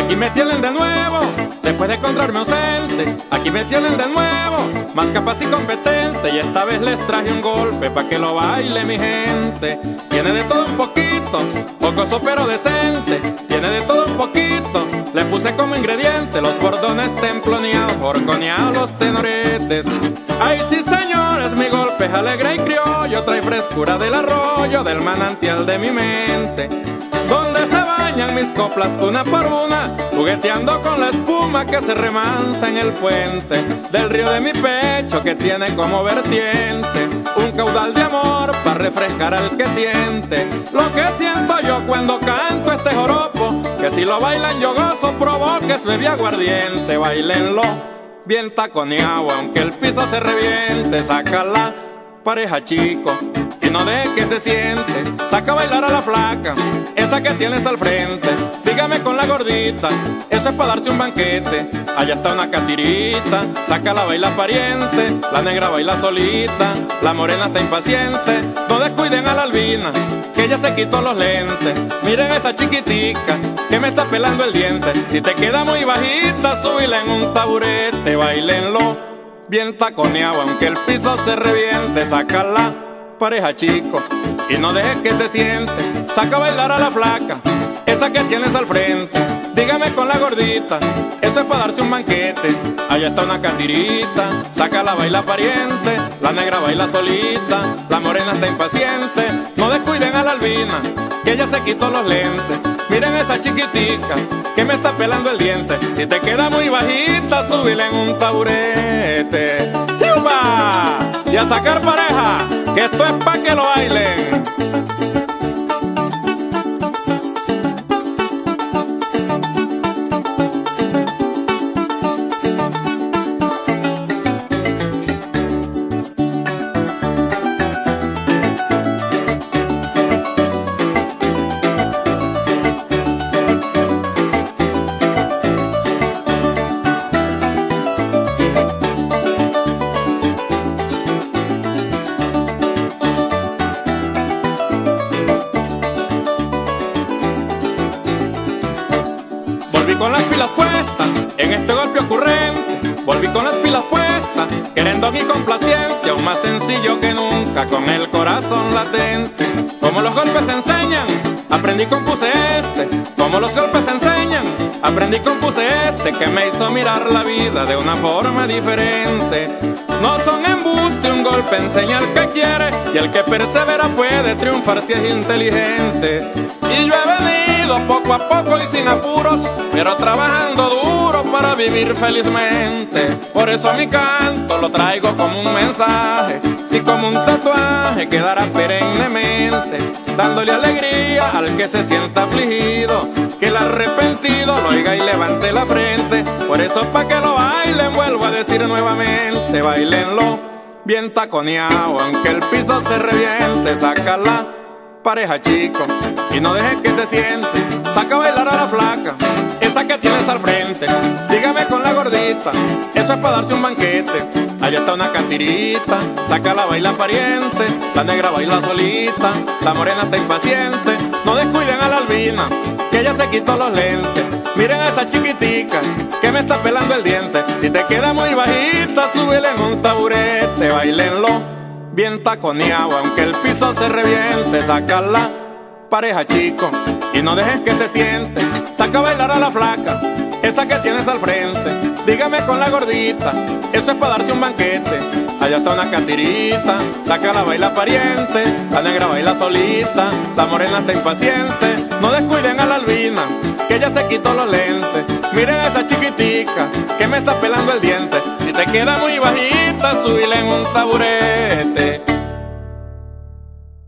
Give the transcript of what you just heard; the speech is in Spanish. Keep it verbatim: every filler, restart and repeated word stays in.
aquí me tienen de nuevo, después de encontrarme ausente. Aquí me tienen de nuevo, más capaz y competente. Y esta vez les traje un golpe pa' que lo baile mi gente. Tiene de todo un poquito, pocoso pero decente. Tiene de todo un poquito, le puse como ingrediente los bordones temploneados, jorconeados los tenoretes. Ay sí señores, mi golpe es alegre y criollo, trae frescura del arroyo, del manantial de mi mente, donde se bañan mis coplas una por una, jugueteando con la espuma que se remansa en el puente del río de mi pecho, que tiene como vertiente un caudal de amor para refrescar al que siente lo que siento yo cuando canto este joropo, que si lo bailan yo gozo, provoques bebí aguardiente. Bailenlo bien taconeado, aunque el piso se reviente. Saca la pareja chico y no deje que se siente. Saca a bailar a la flaca, esa que tienes al frente. Dígame con la gordita, eso es para darse un banquete. Allá está una catirita, saca la baila pariente. La negra baila solita, la morena está impaciente. No descuiden a la albina, que ella se quitó los lentes. Miren esa chiquitica, que me está pelando el diente. Si te queda muy bajita, súbila en un taburete. Bailenlo bien taconeado, aunque el piso se reviente. Saca la pareja chico y no dejes que se siente. Saca a bailar a la flaca, esa que tienes al frente. Dígame con la gordita, eso es para darse un banquete. Allá está una catirita, saca la baila pariente. La negra baila solita, la morena está impaciente. No descuiden a la albina, que ella se quitó los lentes. Miren esa chiquitica, que me está pelando el diente. Si te queda muy bajita, súbila en un taburete. ¡Yupa! Y a sacar pareja, que esto es pa' que lo bailen. Volví con las pilas puestas en este golpe ocurrente. Volví con las pilas puestas, querendo y complaciente, aún más sencillo que nunca, con el corazón latente. Como los golpes enseñan, aprendí y compuse este. Como los golpes enseñan, aprendí y compuse este, que me hizo mirar la vida de una forma diferente. No son embuste, un golpe enseña al que quiere, y el que persevera puede triunfar si es inteligente. Y yo he venido poco a poco y sin apuros, pero trabajando duro para vivir felizmente. Por eso mi canto lo traigo como un mensaje y como un tatuaje quedará perennemente, dándole alegría al que se sienta afligido, que el arrepentido lo oiga y levante la frente. Por eso pa' que lo bailen, vuelvo a decir nuevamente, bailenlo bien taconeado, aunque el piso se reviente. Saca la pareja chico y no dejes que se siente. Saca a bailar a la flaca, esa que tienes al frente. Dígame con la gordita, eso es para darse un banquete. Allá está una catirita, saca la baila pariente. La negra baila solita, la morena está impaciente. No descuiden a la albina, que ella se quitó los lentes. Miren a esa chiquitica, que me está pelando el diente. Si te queda muy bajita, súbele en un taburete. Bailenlo bien taconeado, aunque el piso se reviente. Saca la pareja chico y no dejes que se siente. Saca a bailar a la flaca, esa que tienes al frente. Dígame con la gordita, eso es para darse un banquete. Allá está una catirita, saca la baila pariente. La negra baila solita, la morena está impaciente. No descuiden a la albina, que ella se quitó los lentes. Miren a esa chiquitica, que me está pelando el diente. Si te queda muy bajita, súbile en un taburete.